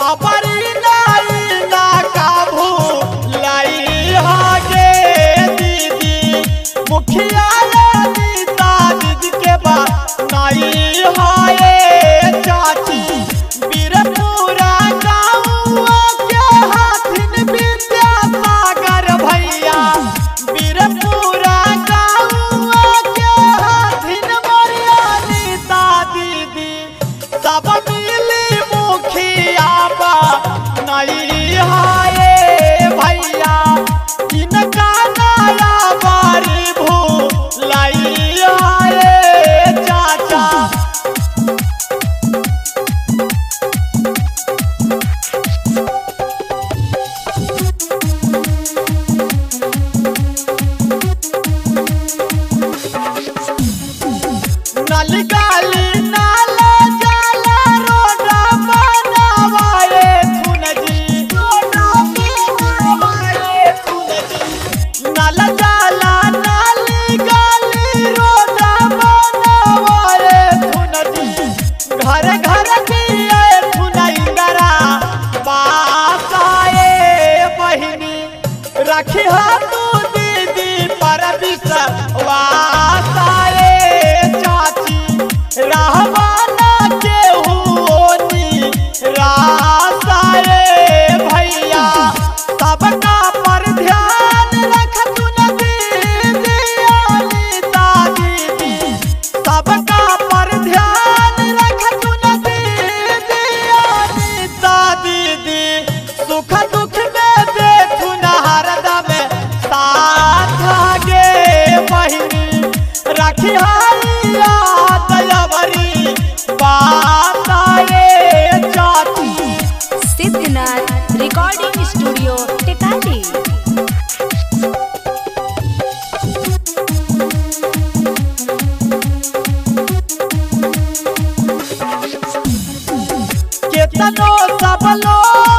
हमारी नाई ना काबू लाई हागे दीदी मुखिया नीता दीदी के बाद नाई हाये चाची बीरपुरा गाँव के हाथिन विद्यासागर भैया बीरपुरा गाँव के हाथिन मरिया नीता दीदी सब मिली मुखिया बा नहीं हाये भैया इनका नया बारी भूलाई हाये चाचा नल गाली नाला जाला रोडा बनावाए थुनजी नल जाला नाली गाली रोडा बनावाए थुनजी घर घर किए थुनैंगरा बासाए बहिनी रखी तू दीदी पर विश्वास रहवाना के हुओनी रासाए भैया सबका पर ध्यान रख तू न दीदी नीता दीदी सबका पर ध्यान रख तू न दीदी नीता दीदी सुख दुख में देखू न हरदम साथ आगे बहिनी रखी सिद्धनाथ रिकॉर्डिंग स्टूडियो टिकारी केतनो सब लोग